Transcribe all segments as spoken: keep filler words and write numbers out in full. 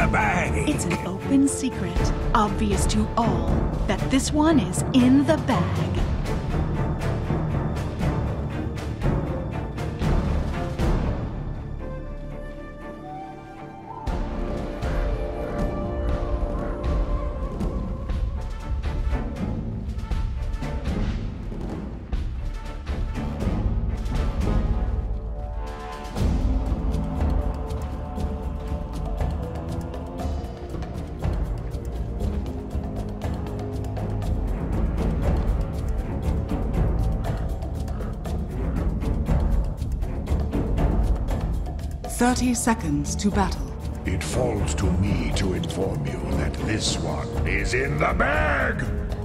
the bag! It's an open secret, obvious to all, that this one is in the bag. Thirty seconds to battle. It falls to me to inform you that this one is in the bag!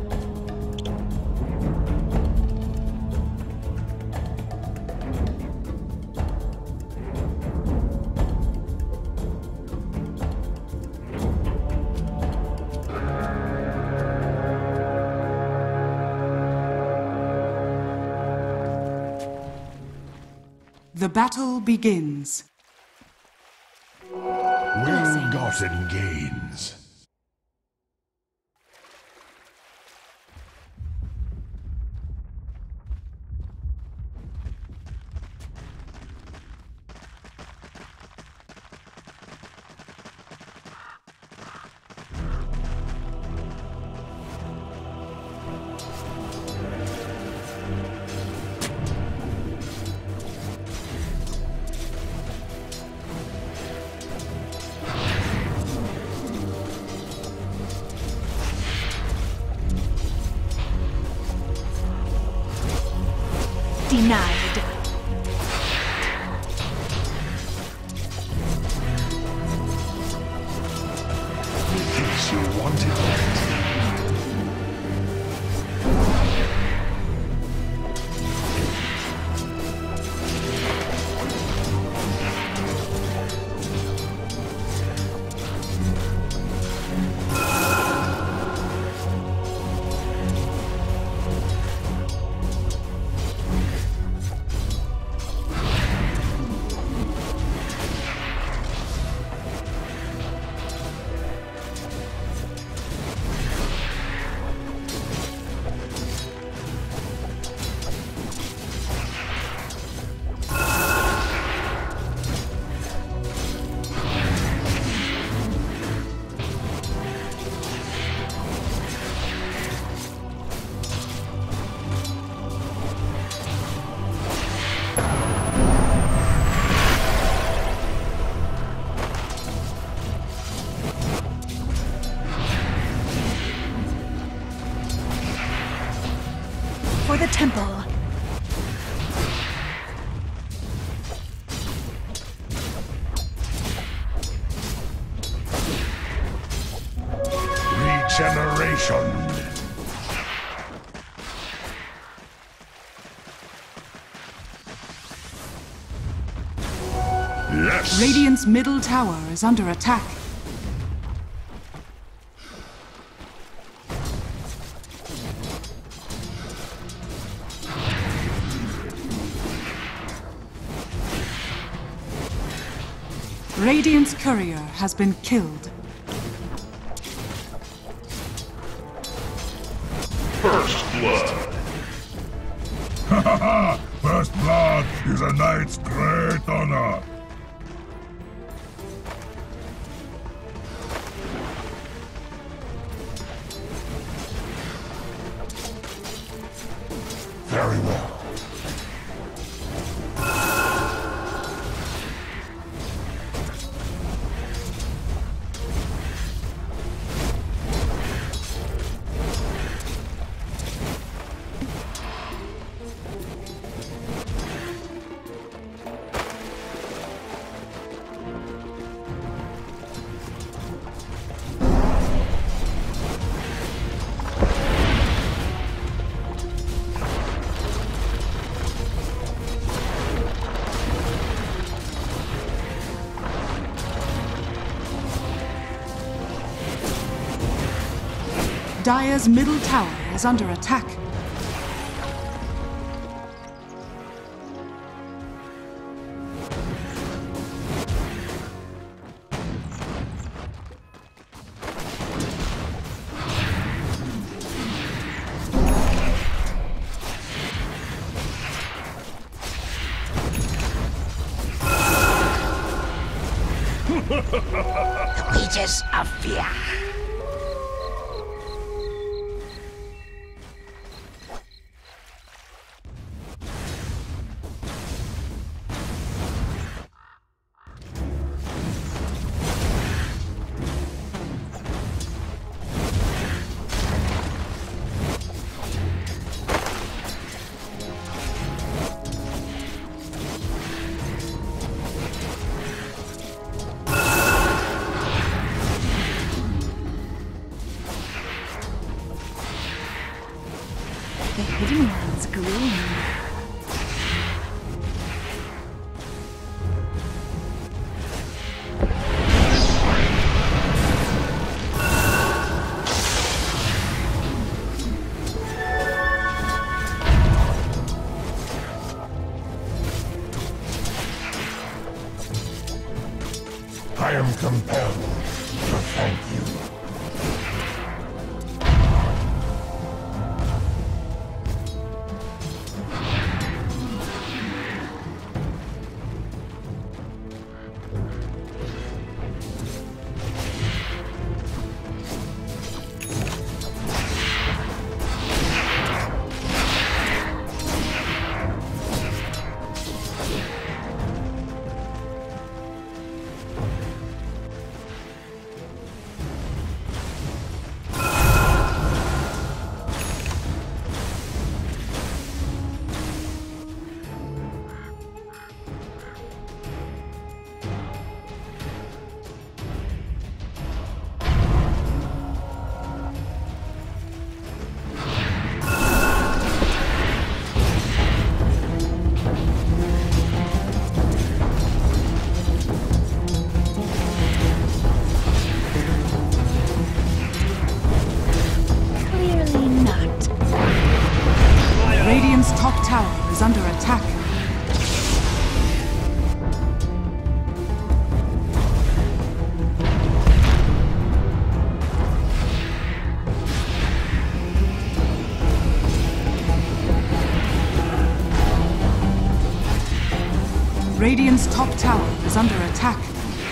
The battle begins. Well-gotten gains. Denied. In case you wanted that. For the temple. Regeneration. Yes. Radiant's middle tower is under attack. Radiant's courier has been killed. First blood. Ha ha ha! First blood is a knight's great honor. Very well. Dire's middle tower is under attack. Wages of fear. The hidden one's green. I am compelled to thank you. Radiant's top tower is under attack. Radiant's top tower is under attack.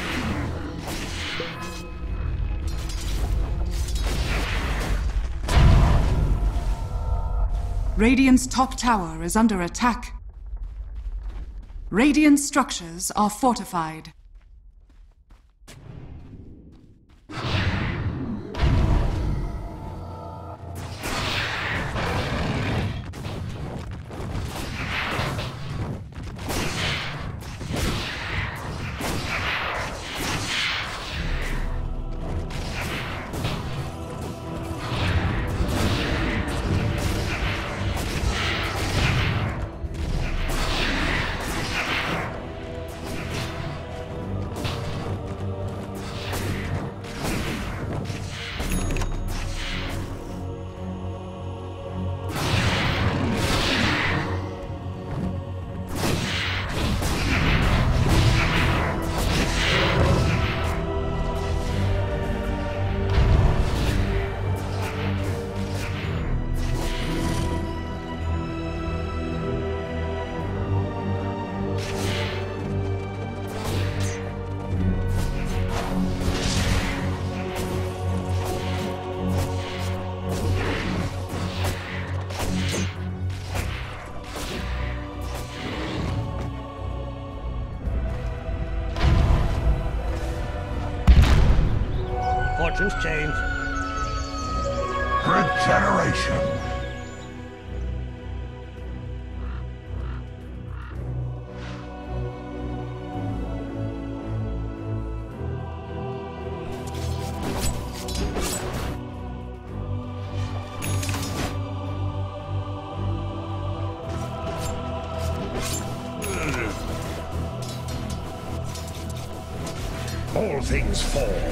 Radiant's top tower is under attack. Radiant structures are fortified. Fortunes change. Regeneration. All things fall.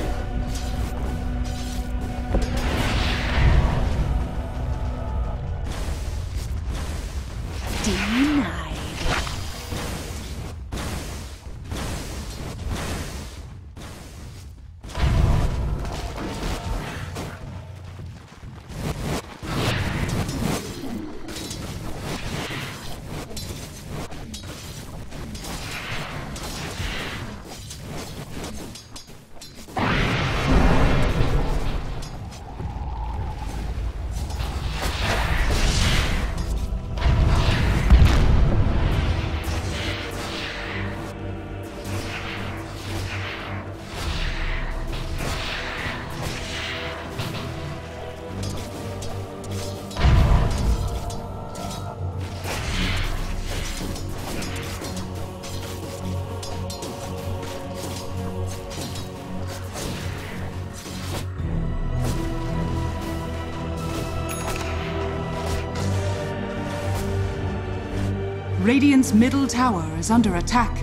Denied. Radiant's middle tower is under attack.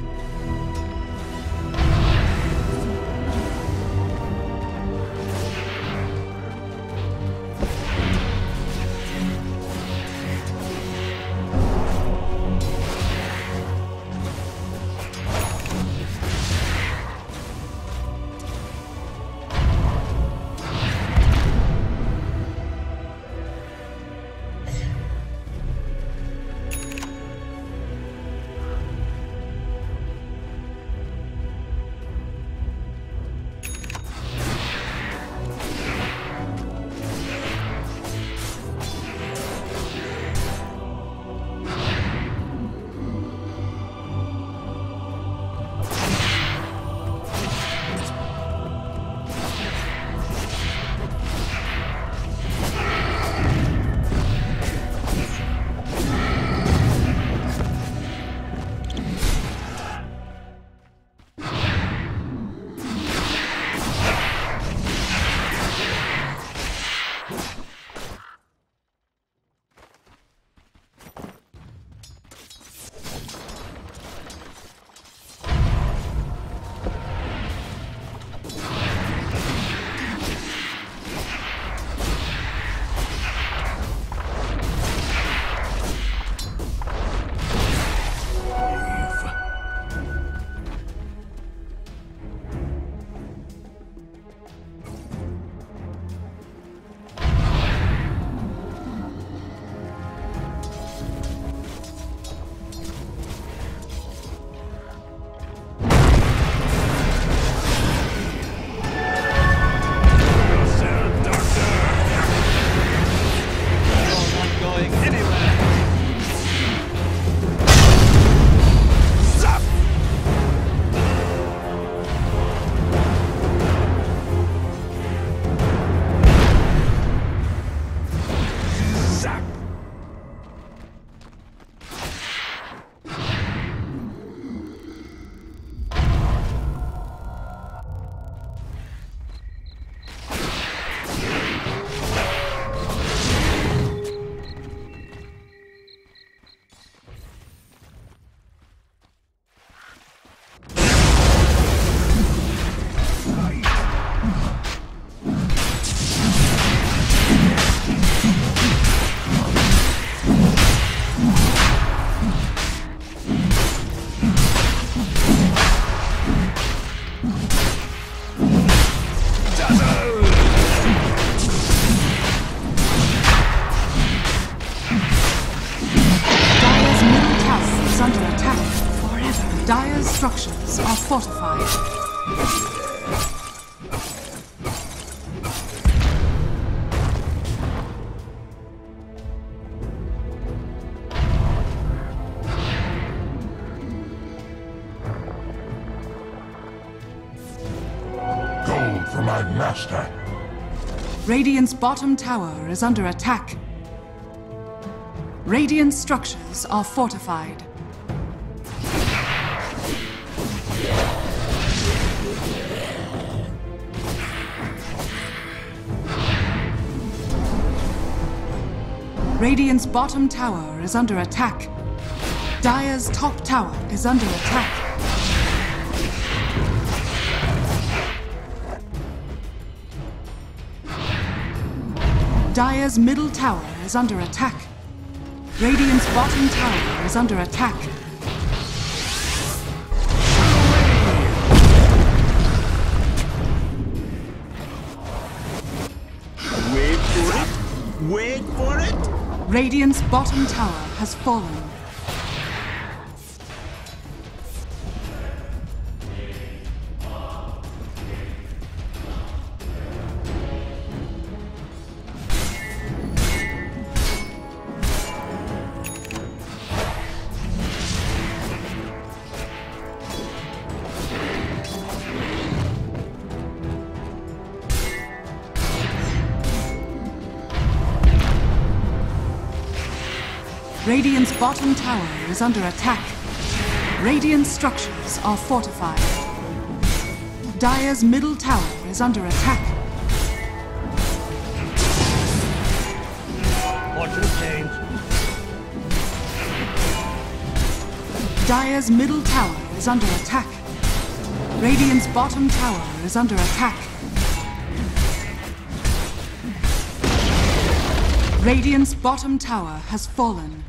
Dire's structures are fortified. Gold for my master. Radiant's bottom tower is under attack. Radiant structures are fortified. Radiant's bottom tower is under attack. Dire's top tower is under attack. Dire's middle tower is under attack. Radiant's bottom tower is under attack. Wait for it! Wait for it! Radiant's bottom tower has fallen. Radiant's bottom tower is under attack. Radiant structures are fortified. Dire's middle tower is under attack. Fortune change. Dire's middle tower is under attack. Radiant's bottom tower is under attack. Radiant's bottom tower has fallen.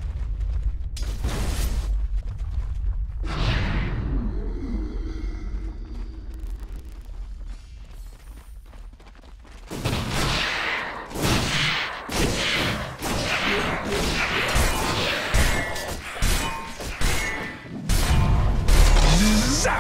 Zap!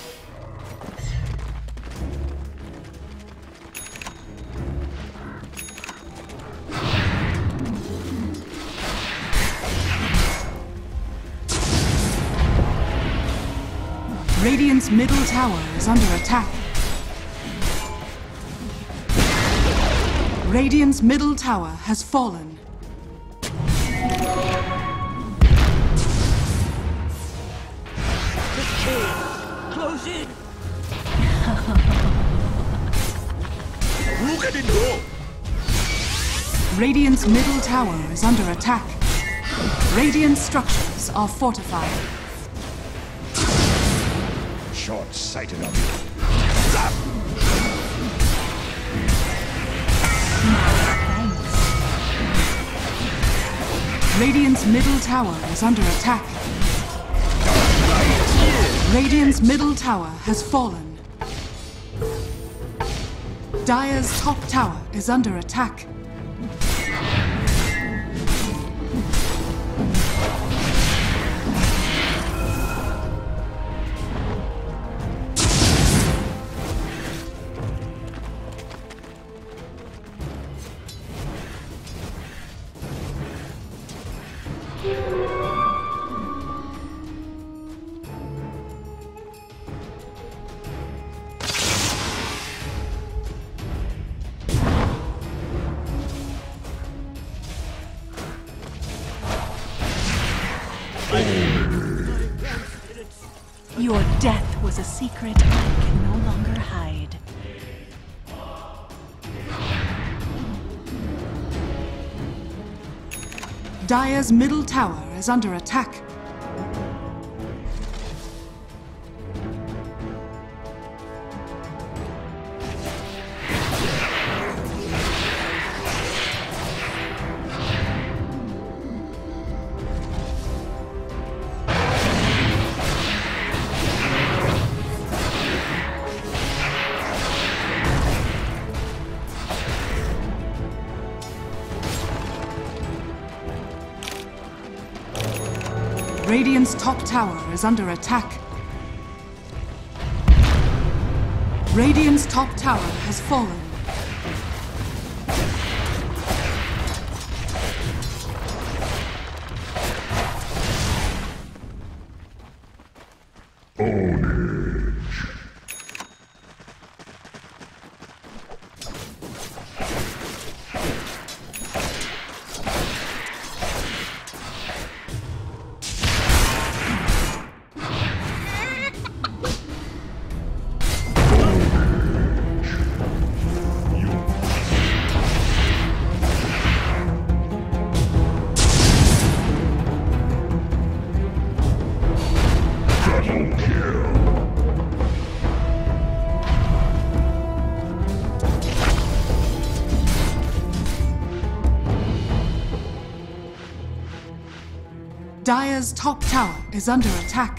Radiant's middle tower is under attack. Radiant's middle tower has fallen. Close in! Look at it go! Radiant's middle tower is under attack. Radiant structures are fortified. Short-sighted of you. Zap! Radiant's middle tower is under attack. Radiant's middle tower has fallen. Dire's top tower is under attack. Your death was a secret I can no longer hide. Dire's middle tower is under attack. Radiant's top tower is under attack. Radiant's top tower has fallen. Dire's top tower is under attack.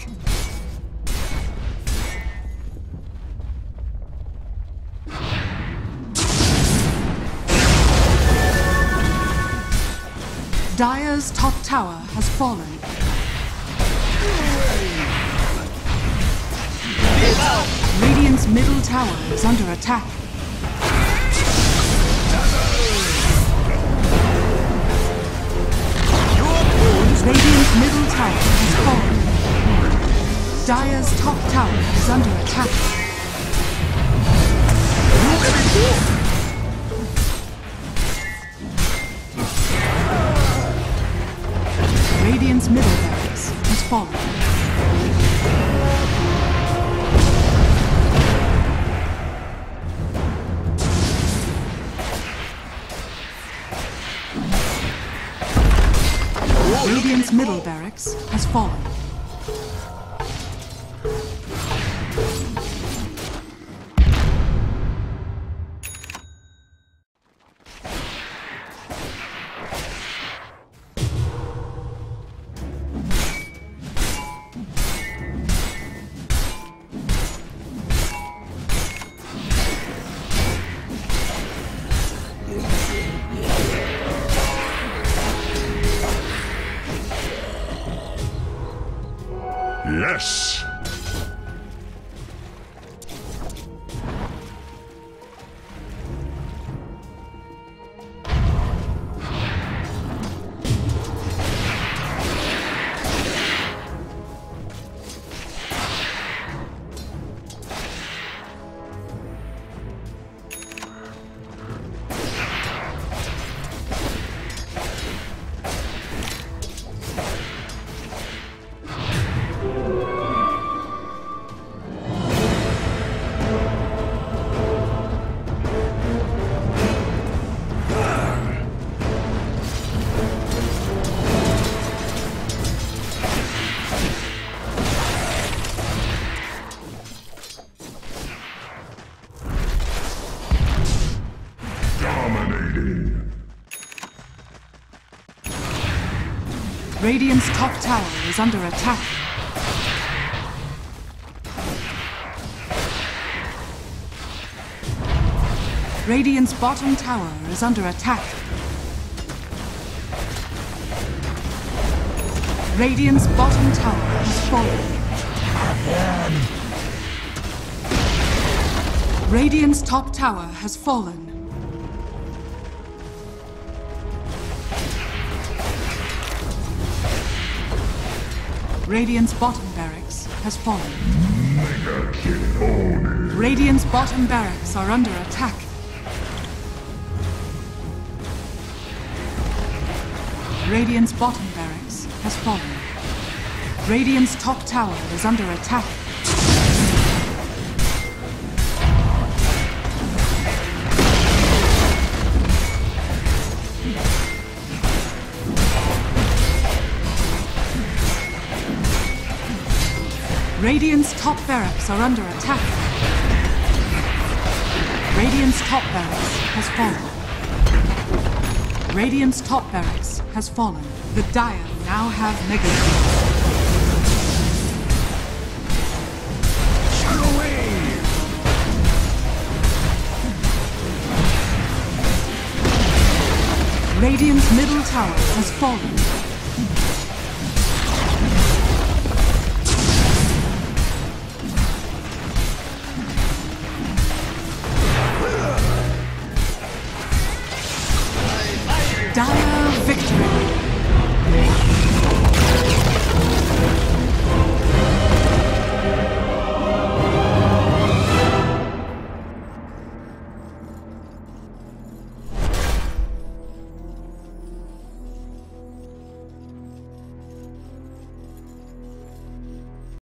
Dire's top tower has fallen. Radiant's middle tower is under attack. Radiant's middle tower has fallen. Dire's top tower is under attack. Radiant's middle barracks has fallen. Radiant's middle barracks has fallen. Yes! Radiant's top tower is under attack. Radiant's bottom tower is under attack. Radiant's bottom tower has fallen. Radiant's top tower has fallen. Radiant's bottom barracks has fallen. Radiant's bottom barracks are under attack. Radiant's bottom barracks has fallen. Radiant's top tower is under attack. Radiant's top barracks are under attack. Radiant's top barracks has fallen. Radiant's top barracks has fallen. The Dire now have mega kills. Radiant's middle tower has fallen. Dire